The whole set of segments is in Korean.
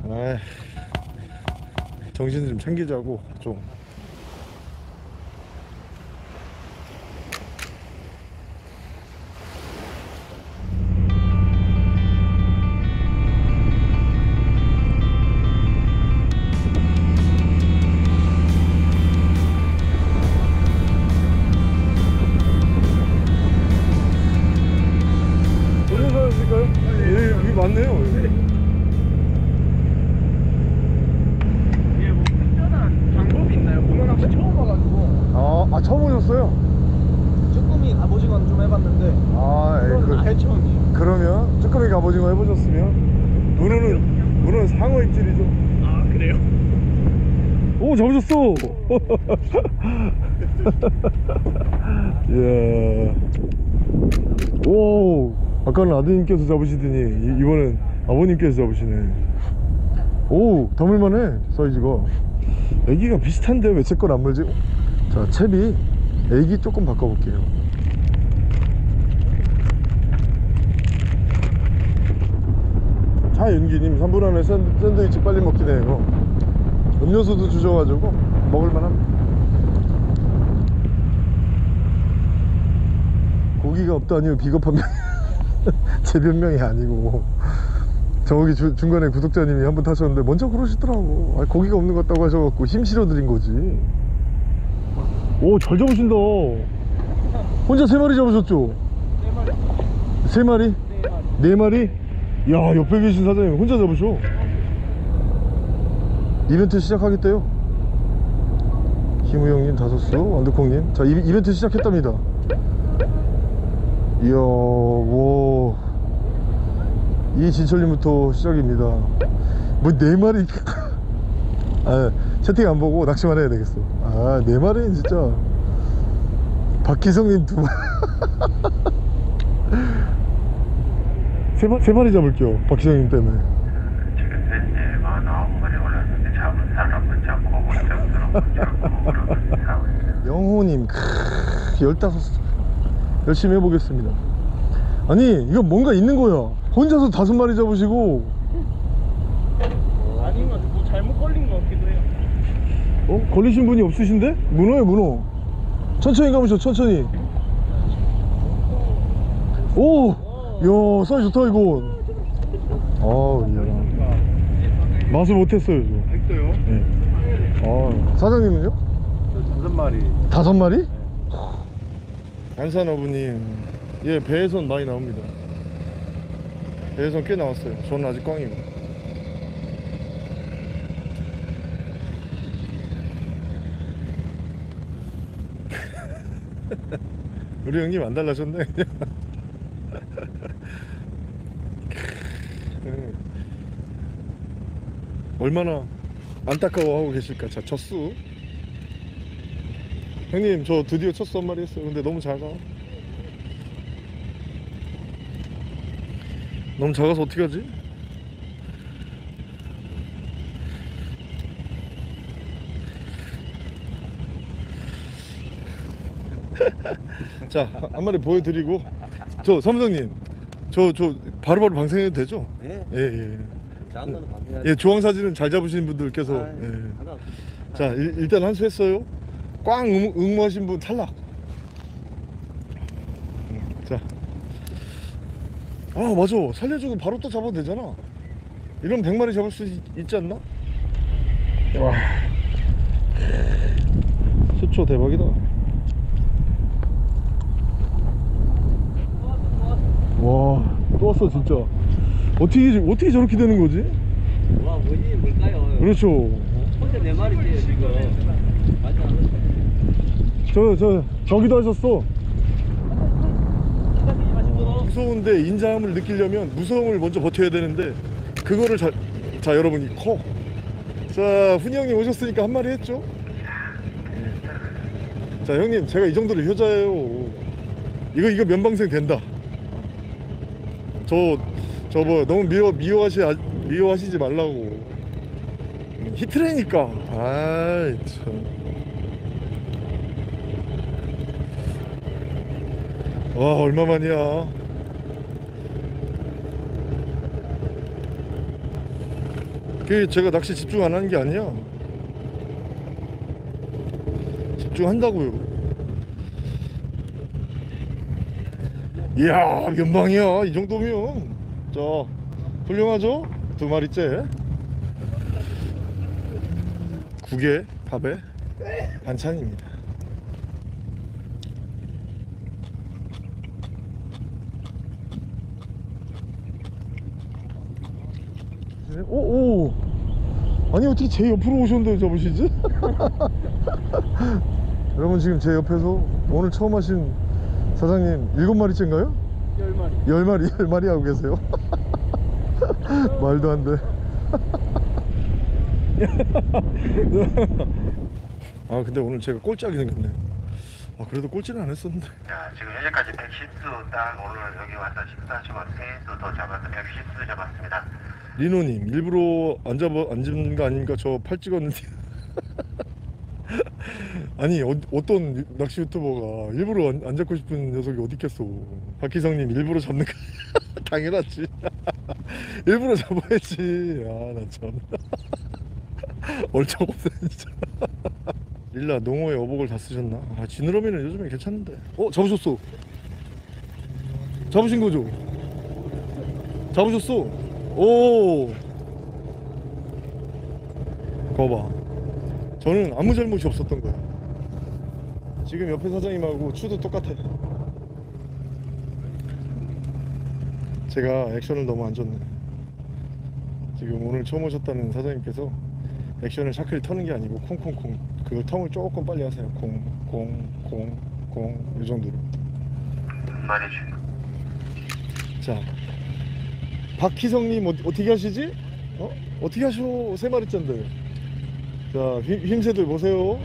아, 정신 좀 챙기자고 좀. 어디서 하실까요? 예, 여기 맞네요. 이게 뭐 특별한 방법이 있나요? 문어 낚시 처음 와가지고 처음 오셨어요? 쭈꾸미 갑오징어는 좀 해봤는데 아, 문어는 아예 처음이에요. 그러면 쭈꾸미 갑오징어 해보셨으면 문어는 상어 입질이죠. 아 그래요? 오, 잡으셨어. 이야. 오, 아까는 아드님께서 잡으시더니 이번엔 아버님께서 잡으시네. 오, 담을만해. 사이즈가 애기가 비슷한데 왜 제 건 안 물지? 자, 채비 애기 조금 바꿔볼게요. 차윤기님 3분 안에 샌드위치 빨리 먹긴 해요. 음료수도 주셔가지고 먹을만합니다. 고기가 없다니요 비겁한 명. 제 변명이 아니고 저기 중간에 구독자님이 한번 타셨는데 먼저 그러시더라고. 아, 고기가 없는 것 같다고 하셔갖고 힘 실어드린 거지. 오, 잘 잡으신다. 혼자 3마리 잡으셨죠? 4마리. 3마리? 4마리. 4마리? 야, 옆에 계신 사장님 혼자 잡으셔. 이벤트 시작하겠대요. 김우영님 5수, 완두콩님. 자, 이벤트 시작했답니다. 이야, 와, 이진철님부터 시작입니다. 뭐 4마리. 아, 채팅 안 보고 낚시만 해야 되겠어. 아, 4마리는 진짜. 박기성님 2마리. 3마리 잡을게요, 박기성님 때문에. 지금 현재 49마리 올랐는데 잡은 사람은 잡고 못 잡은 사람은 잡고 그러는 상황이에요. 영호님 15 열심히 해보겠습니다. 아니, 이거 뭔가 있는 거야. 혼자서 5마리 잡으시고. 아니면 뭐 잘못 걸린 것 같기도 해요. 걸리신 분이 없으신데? 문어예요, 문어. 천천히 가보셔, 천천히. 오, 야, 사이즈 좋다 이거. 아우, 이해라. 맛을 못했어요 저. 있어요? 네. 사장님은요? 5마리. 5마리? 안산 어부님, 예, 배에선 많이 나옵니다. 배에선 꽤 나왔어요. 저는 아직 꽝이고. 우리 형님 안 달라졌네. 얼마나 안타까워하고 계실까. 자, 젖수 형님, 저 드디어 첫 수 한 마리 했어요. 근데 너무 작아. 너무 작아서 어떻게 하지? 자, 한 마리 보여드리고. 저 삼성님, 저 바로바로 방생해도 되죠? 네. 예, 예. 장난은 방송해야 예, 조항 사진은 잘 잡으시는 분들께서. 예. 자, 일단 한 수 했어요. 꽝 응모하신 분 탈락. 자, 아, 맞아, 살려주고 바로 또 잡아도 되잖아. 이런 100마리 잡을 수 있지 않나? 와, 수초 대박이다. 와, 또 왔어 진짜. 어떻게 저렇게 되는 거지? 와, 원인이 뭘까요? 그렇죠. 혼자 4마리지 지금. 맞아. 저기도 하셨어. 시간이 마시고. 무서운데 인자함을 느끼려면 무서움을 먼저 버텨야 되는데 그거를 자, 여러분, 이 커. 자, 훈이 형님 오셨으니까 한 마리 했죠? 자, 형님, 제가 이 정도로 효자예요. 이거 면방생 된다. 저 뭐 너무 미워하시지 말라고. 히트라니까. 아이 참. 와, 얼마만이야. 그게 제가 낚시 집중 안 하는 게 아니야. 집중한다고요. 이야, 면방이야. 이 정도면. 자, 훌륭하죠? 2마리째. 국에 밥에 반찬입니다. 오. 아니 어떻게 제 옆으로 오셨는데 잡으시지? 여러분 지금 제 옆에서 오늘 처음 하신 사장님 7마리째인가요? 10마리. 10마리 하고 계세요. 말도 안 돼. 아 근데 오늘 제가 꼴찌하게 생겼네요. 아 그래도 꼴찌는 안 했었는데. 자, 지금 현재까지 110수 딱 오늘 여기 와서 식사하시고 3수 더 잡아서 110수 잡았습니다. 리노님 일부러 안 잡는 거 아닙니까? 저 팔 찍었는데. 아니 어떤 낚시 유튜버가 일부러 안 잡고 싶은 녀석이 어디 있겠어. 박희성님 일부러 잡는 거 당연하지. 일부러 잡아야지. 아 나 참. 얼척없네 진짜. 릴라 농어의 어복을 다 쓰셨나? 아 지느러미는 요즘에 괜찮은데. 잡으셨어. 잡으신 거죠? 잡으셨어. 오. 거봐. 저는 아무 잘못이 없었던 거야. 지금 옆에 사장님하고 추도 똑같아. 제가 액션을 너무 안 줬네. 지금 오늘 처음 오셨다는 사장님께서 액션을 샤크를 터는 게 아니고 콩콩콩 그걸 텀을 조금 빨리 하세요. 콩콩콩콩 이 정도로. 말이지. 자, 박희성님 어떻게 하시지? 어떻게 하셔? 3마리째인데. 자, 힘새들 보세요.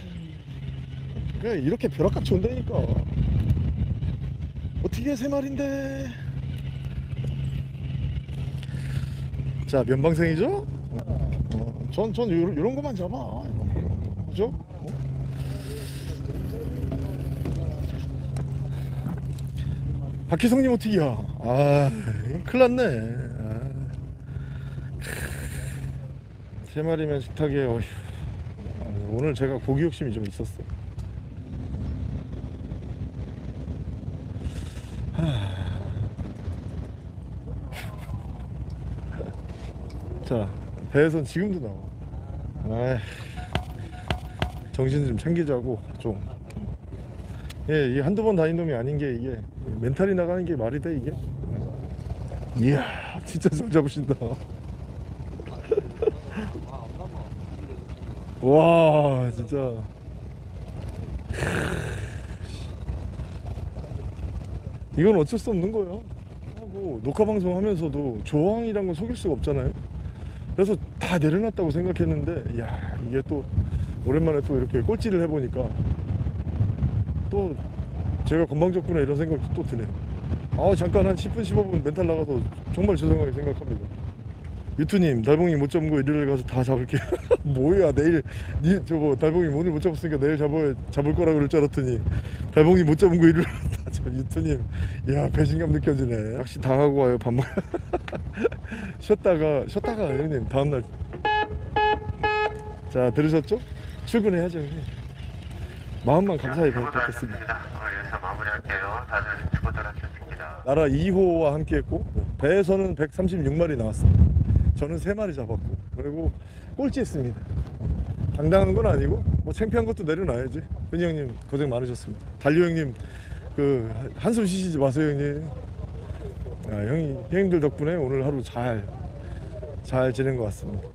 그래 이렇게 벼락같이 온다니까. 어떻게 3마리인데. 자, 면방생이죠? 전 요런 거만 잡아. 그죠? 박희성님 어떻게야? 아, 큰일 났네. 3마리면 식탁에. 오늘 제가 고기 욕심이 좀 있었어. 자, 배에선 지금도 나와. 정신 좀 챙기자고 좀. 예, 이게 한두 번 다닌 놈이 아닌 게 이게 멘탈이 나가는 게 말이 돼 이게. 이야, 진짜 잘 잡으신다. 와, 진짜. 이건 어쩔 수 없는 거예요. 하고 녹화 방송 하면서도 조항이란 건 속일 수가 없잖아요. 그래서 다 내려놨다고 생각했는데, 야, 이게 또 오랜만에 또 이렇게 꼴찌를 해보니까 또 제가 건방졌구나 이런 생각도 또 드네요. 잠깐 한 10분 15분 멘탈 나가서 정말 죄송하게 생각합니다. 유투님, 달봉이 못 잡은 거 일요일에 가서 다 잡을게요. 뭐야, 내일 저거 달봉이 오늘 못 잡았으니까 내일 잡을 거라 그럴 줄 알았더니 달봉이 못 잡은 거 일요일에 다 잡. 유투님, 야, 배신감 느껴지네. 낚시 다 하고 와요. 밥 먹어. 쉬었다가 형님 다음날. 자, 들으셨죠? 출근해야죠 형님. 마음만 감사히 받겠습니다. 오늘 여기서 마무리할게요. 다들 수고들 하셨습니다. 나라 2호와 함께 했고, 배에서는 136마리 나왔습니다. 저는 3마리 잡았고, 그리고 꼴찌했습니다. 당당한 건 아니고 뭐 창피한 것도 내려놔야지. 흔히 형님 고생 많으셨습니다. 달려 형님 한숨 쉬시지 마세요 형님. 형님들 덕분에 오늘 하루 잘 지낸 것 같습니다.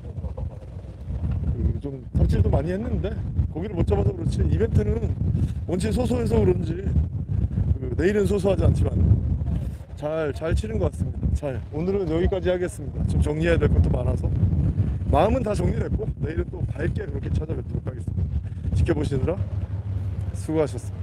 좀 삽질도 많이 했는데 고기를 못 잡아서 그렇지, 이벤트는 원체 소소해서 그런지 내일은 소소하지 않지만 잘 치는 것 같습니다. 오늘은 여기까지 하겠습니다. 좀 정리해야 될 것도 많아서 마음은 다 정리됐고, 내일은 또 밝게 그렇게 찾아뵙도록 하겠습니다. 지켜보시느라 수고하셨습니다.